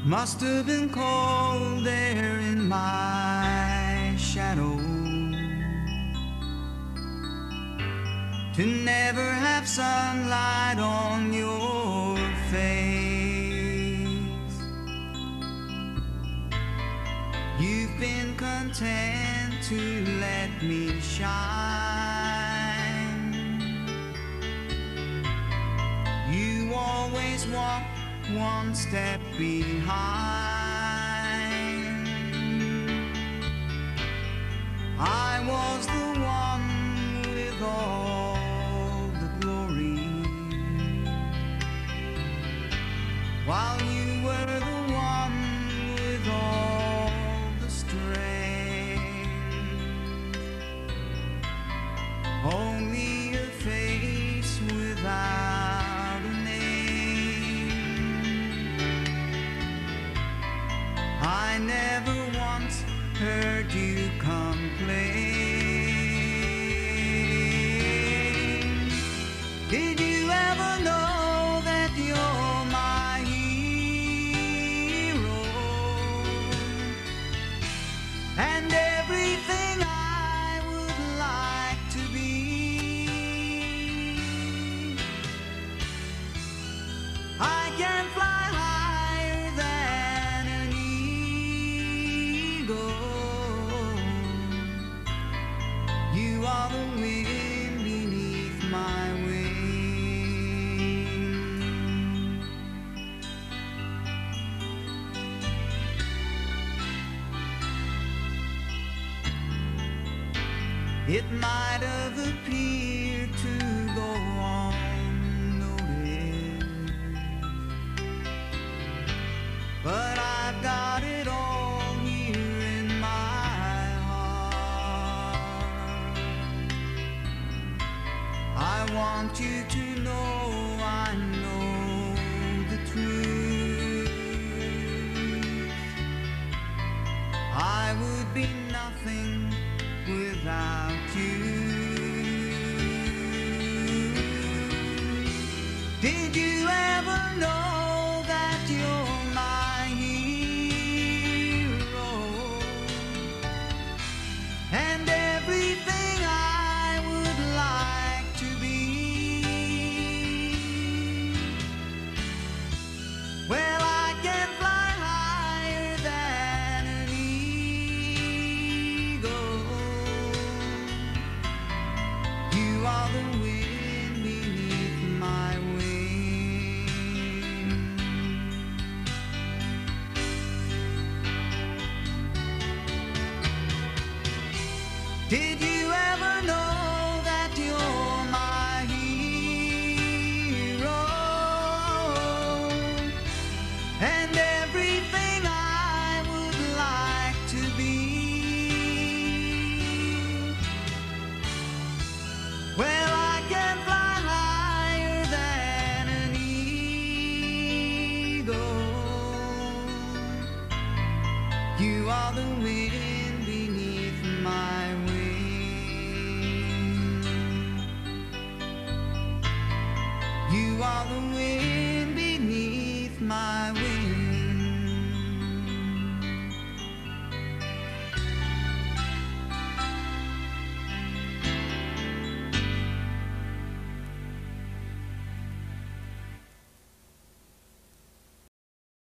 Must have been cold there in my shadow to never have sunlight on your face. You've been content to let me shine. You always walk one step behind. I was the one with all the glory, while you were the one with all the strength. Only a face without a name. I never once heard you complain. Did you ever know that you're my hero and everything I would like to be? I can fly higher than an eagle. You are the wind beneath my wing. It might have appeared to go unnoticed, but I've got it all here in my heart. I want you to know I know the truth. I would be nothing without you. Did you ever know that you're my hero and everything I would like to be? Well, I can fly higher than an eagle. You are the wind beneath my wing. Did you ever know that you're my hero and everything I would like to be? Well, I can fly higher than an eagle. You are the wind beneath my wing. You are the wind